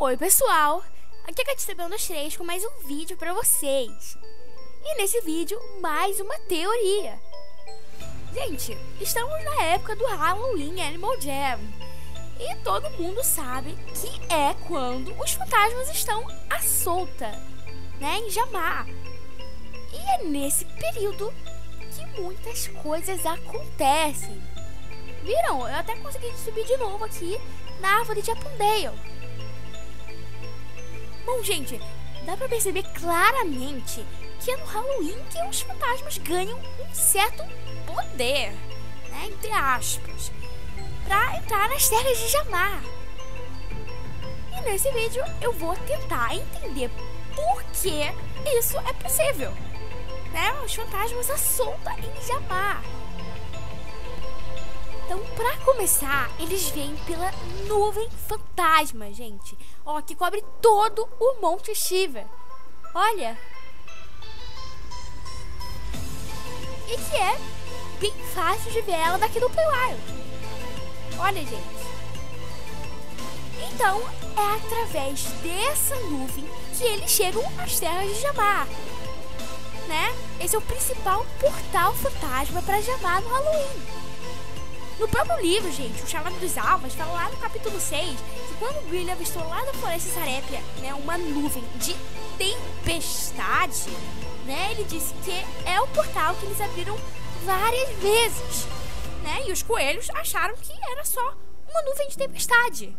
Oi pessoal, aqui é a Catita123 com mais um vídeo pra vocês. E nesse vídeo, mais uma teoria. Gente, estamos na época do Halloween Animal Jam. E todo mundo sabe que é quando os fantasmas estão à solta, né, em Jamar. E é nesse período que muitas coisas acontecem. Viram? Eu até consegui subir de novo aqui na árvore de Apundale. Bom, gente, dá pra perceber claramente que é no Halloween que os fantasmas ganham um certo poder, né, entre aspas, pra entrar nas terras de Jamar. E nesse vídeo eu vou tentar entender por que isso é possível, né, os fantasmas à solta em Jamar. Então, pra começar, eles vêm pela nuvem fantasma, gente. Ó, que cobre todo o Monte Shiver. Olha. E que é bem fácil de ver ela daqui do Playwild. Olha, gente. Então, é através dessa nuvem que eles chegam às terras de Jamar, né? Esse é o principal portal fantasma para Jamar no Halloween. No próprio livro, gente, o Chamado dos Alvas fala lá no capítulo 6 que quando Brilho avistou lá da Floresta Sarépia, né, uma nuvem de tempestade, né, ele disse que é o portal que eles abriram várias vezes, né, e os coelhos acharam que era só uma nuvem de tempestade.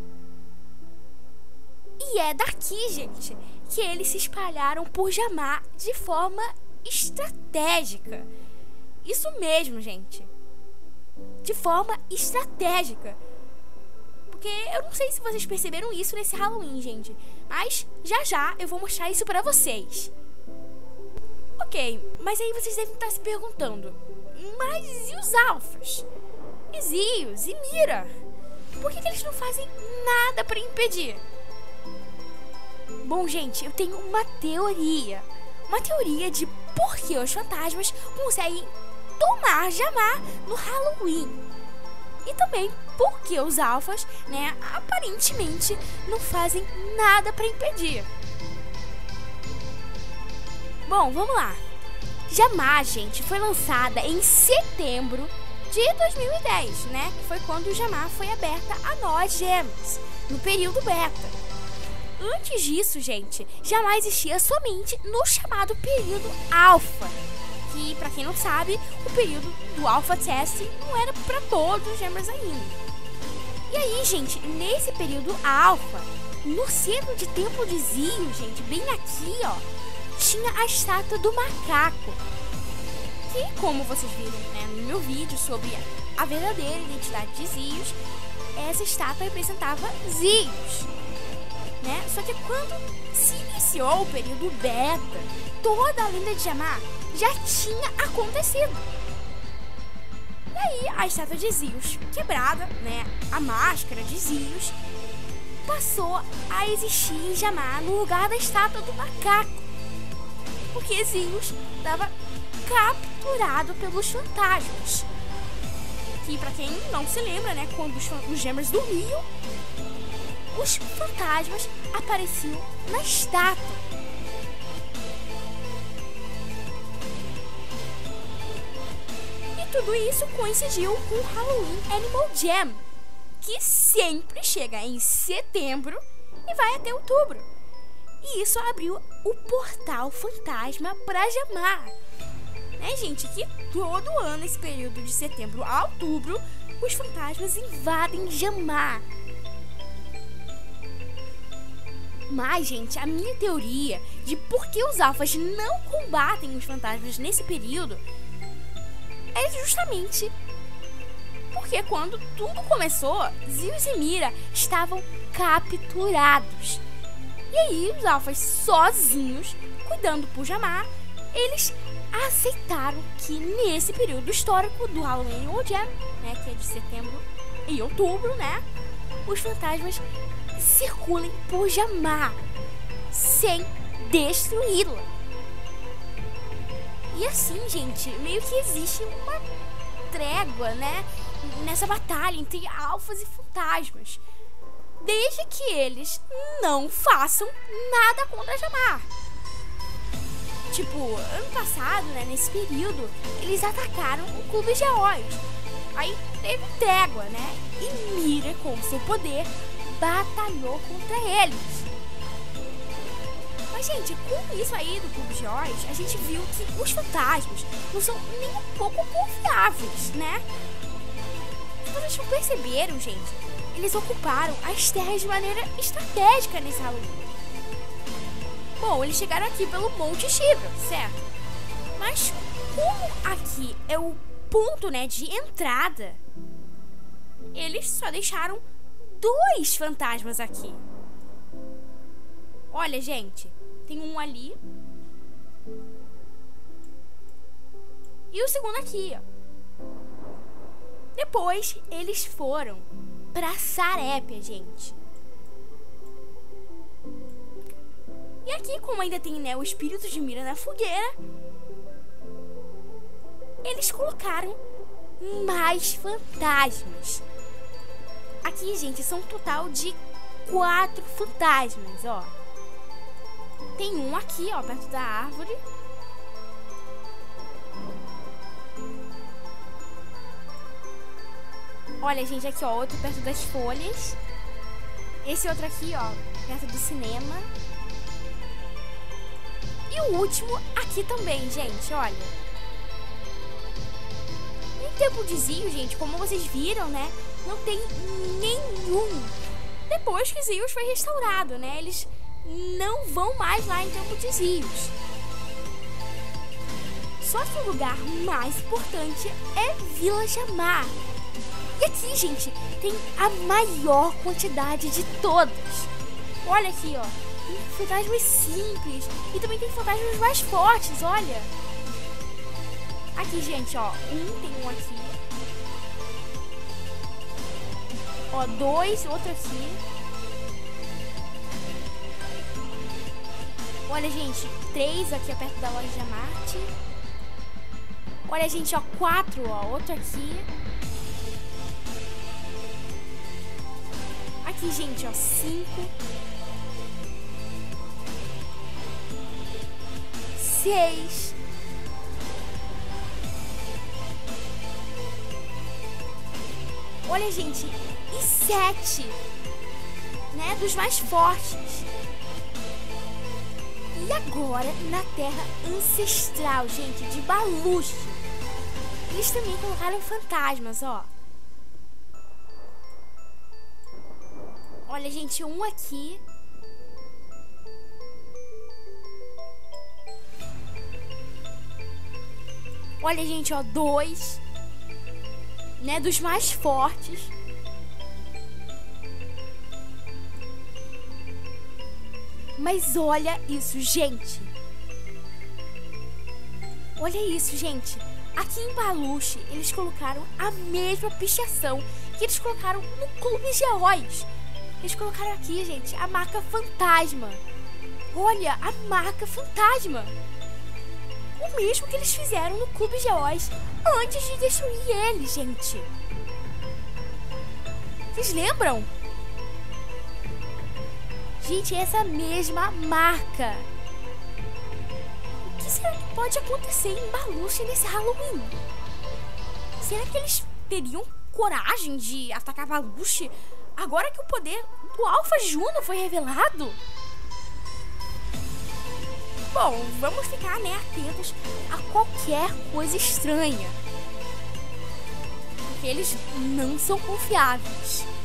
E é daqui, gente, que eles se espalharam por Jamar de forma estratégica. Isso mesmo, gente. De forma estratégica. Porque eu não sei se vocês perceberam isso nesse Halloween, gente, mas já eu vou mostrar isso pra vocês. Ok, mas aí vocês devem estar se perguntando, mas e os alfas? E Zeus e Mira? Por que eles não fazem nada pra impedir? Bom, gente, eu tenho uma teoria. Uma teoria de por que os fantasmas conseguem tomar Jamar no Halloween. E também porque os alfas, né, aparentemente não fazem nada para impedir. Bom, vamos lá. Jamar, gente, foi lançada em setembro de 2010, né? Que foi quando Jamar foi aberta a nós gemas, no período beta. Antes disso, gente, Jamar existia somente no chamado período alfa. Que, pra quem não sabe, o período do Alpha Test não era pra todos os gemas ainda. E aí, gente, nesse período Alpha, no centro de Templo de Zeus, gente, bem aqui, ó, tinha a estátua do macaco. Que, como vocês viram, né, no meu vídeo sobre a verdadeira identidade de Zeus, essa estátua representava Zeus, né? Só que quando se iniciou o período Beta, toda a lenda de Jamar já tinha acontecido. E aí a estátua de Zeus quebrada, né, a máscara de Zeus, passou a existir em Jamar no lugar da estátua do macaco, porque Zeus estava capturado pelos fantasmas. Que, pra quem não se lembra, né, quando os gemas dormiam, os fantasmas apareciam na estátua. Tudo isso coincidiu com o Halloween Animal Jam, que sempre chega em setembro e vai até outubro. E isso abriu o portal fantasma para Jamar. Né, gente, que todo ano, esse período de setembro a outubro, os fantasmas invadem Jamar. Mas, gente, a minha teoria de por que os alfas não combatem os fantasmas nesse período é justamente porque quando tudo começou, Zeus e Mira estavam capturados. E aí os alfas sozinhos, cuidando por Jamar, eles aceitaram que nesse período histórico do Halloween Animal Jam, né, que é de setembro e outubro, né, os fantasmas circulem por Jamar sem destruí-la. E assim, gente, meio que existe uma trégua, né, nessa batalha entre alfas e fantasmas. desde que eles não façam nada contra Jamar. Tipo, ano passado, né, nesse período, eles atacaram o Clube de Heróis. Aí teve trégua, né? E Mira, com seu poder, batalhou contra eles. Mas, gente, com isso aí do Clube de Heróis, a gente viu que os fantasmas não são nem um pouco confiáveis, né? Vocês não perceberam, gente? Eles ocuparam as terras de maneira estratégica nesse Halloween. Bom, eles chegaram aqui pelo Monte Shiva, certo? Mas como aqui é o ponto, né, de entrada, eles só deixaram 2 fantasmas aqui. Olha, gente, tem um ali e o segundo aqui, ó. Depois eles foram pra Sarépia, gente. E aqui, como ainda tem, né, o espírito de Mira na fogueira, eles colocaram mais fantasmas. Aqui, gente, são um total de 4 fantasmas, ó. Tem um aqui, ó, perto da árvore. Olha, gente, aqui, ó, outro perto das folhas. Esse outro aqui, ó, perto do cinema. E o último aqui também, gente, olha. Em Templo de Zeus, gente, como vocês viram, né, não tem nenhum. Depois que Zeus foi restaurado, né, eles não vão mais lá em Templo de Zeus. Só que o lugar mais importante é Vila Jamar. E aqui, gente, tem a maior quantidade de todas. Olha aqui, ó. Tem fantasmas simples e também tem fantasmas mais fortes, olha. Aqui, gente, ó. Tem um aqui. Ó, 2, outro aqui. Olha, gente, 3 aqui perto da loja de Marte. Olha, gente, ó, 4, ó, outro aqui. Aqui, gente, ó, 5. 6. Olha, gente, e 7, né, dos mais fortes. E agora, na terra ancestral, gente, de Baluche, eles também colocaram fantasmas, ó. Olha, gente, um aqui. Olha, gente, ó, 2, né, dos mais fortes. Mas olha isso, gente. Olha isso, gente. Aqui em Baluche, eles colocaram a mesma pichação que eles colocaram no Clube de Heróis. Eles colocaram aqui, gente, a marca fantasma. Olha, a marca fantasma. O mesmo que eles fizeram no Clube de Heróis antes de destruir ele, gente. Vocês lembram? Gente, essa mesma marca. O que será que pode acontecer em Baluche nesse Halloween? Será que eles teriam coragem de atacar Baluche agora que o poder do Alpha Juno foi revelado? Bom, vamos ficar, né, atentos a qualquer coisa estranha, porque eles não são confiáveis.